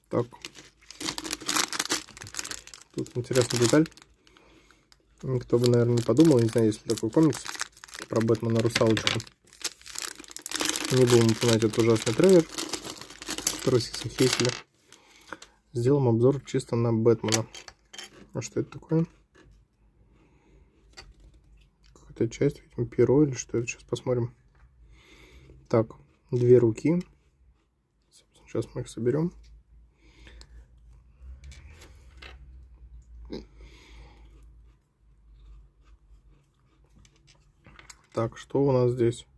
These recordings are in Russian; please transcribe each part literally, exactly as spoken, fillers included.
Так. Тут интересная деталь. Никто бы, наверное, не подумал, не знаю, есть ли такой комикс про Бэтмена Русалочку. Не будем упоминать этот ужасный трейлер, который все хейтили. Сделаем обзор чисто на Бэтмена. А что это такое? Какая-то часть, видимо, перо или что это? Сейчас посмотрим. Так, две руки. Сейчас мы их соберем. Так, что у нас здесь?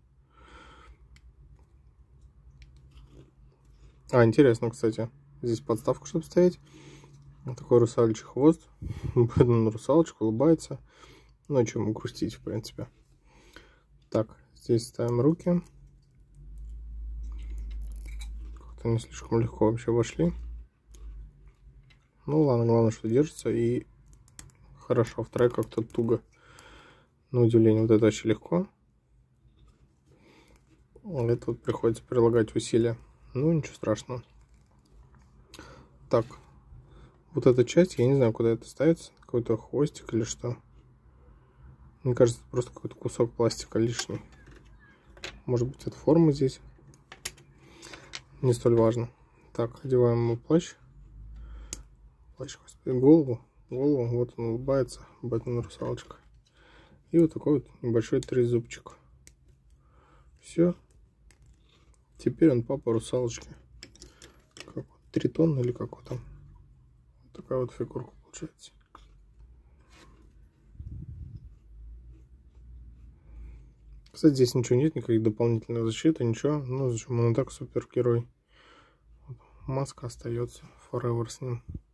А, интересно, кстати. Здесь подставка, чтобы стоять. Вот такой русалочий хвост. Бэтмен русалочка улыбается. Ну, о чем грустить, в принципе. Так, здесь ставим руки. Как-то не слишком легко вообще вошли. Ну, ладно, главное, что держится. И хорошо, вторая как-то туго. На удивление, вот это вообще легко. А это вот приходится прилагать усилия. Ну, ничего страшного. Так, вот эта часть, я не знаю, куда это ставится. Какой-то хвостик или что. Мне кажется, это просто какой-то кусок пластика лишний. Может быть, это форма здесь. Не столь важно. Так, одеваем ему плащ. Плащ, господи, голову. Голову, вот он улыбается. Бэтмен русалочка. И вот такой вот небольшой трезубчик. Все. Теперь он папа русалочки. Как, тритон или как вот там. Вот такая вот фигурка получается. Кстати, здесь ничего нет, никаких дополнительных защит, ничего. Ну, зачем он и так супергерой. Маска остается forever с ним.